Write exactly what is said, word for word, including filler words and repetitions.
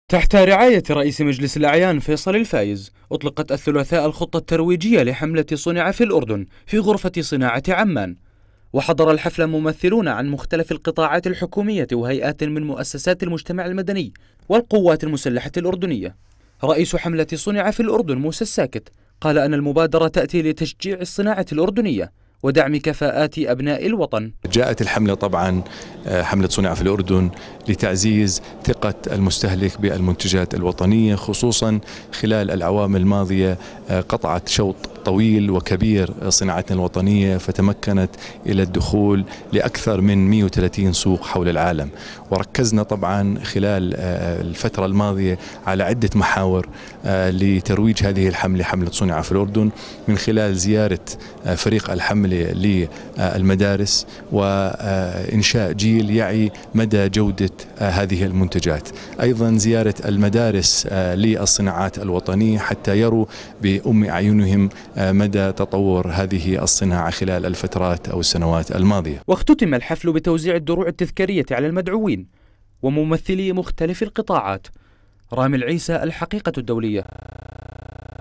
تحت رعاية رئيس مجلس الأعيان فيصل الفايز، أطلقت الثلاثاء الخطة الترويجية لحملة صنع في الأردن في غرفة صناعة عمان. وحضر الحفل ممثلون عن مختلف القطاعات الحكومية وهيئات من مؤسسات المجتمع المدني والقوات المسلحة الأردنية. رئيس حملة صنع في الأردن موسى الساكت قال أن المبادرة تأتي لتشجيع الصناعة الأردنية ودعم كفاءات أبناء الوطن. جاءت الحملة طبعا حملة صنع في الأردن لتعزيز ثقة المستهلك بالمنتجات الوطنية، خصوصا خلال الأعوام الماضية قطعت شوط طويل وكبير صناعتنا الوطنية، فتمكنت إلى الدخول لأكثر من مئة وثلاثين سوق حول العالم. وركزنا طبعا خلال الفترة الماضية على عدة محاور لترويج هذه الحملة، حملة صنع في الأردن، من خلال زيارة فريق الحملة للمدارس وإنشاء جيل يعي مدى جودة هذه المنتجات، أيضا زيارة المدارس للصناعات الوطنية حتى يروا بأم أعينهم مدى تطور هذه الصناعة خلال الفترات أو السنوات الماضية. واختتم الحفل بتوزيع الدروع التذكارية على المدعوين وممثلي مختلف القطاعات. رامي العيسى، الحقيقة الدولية.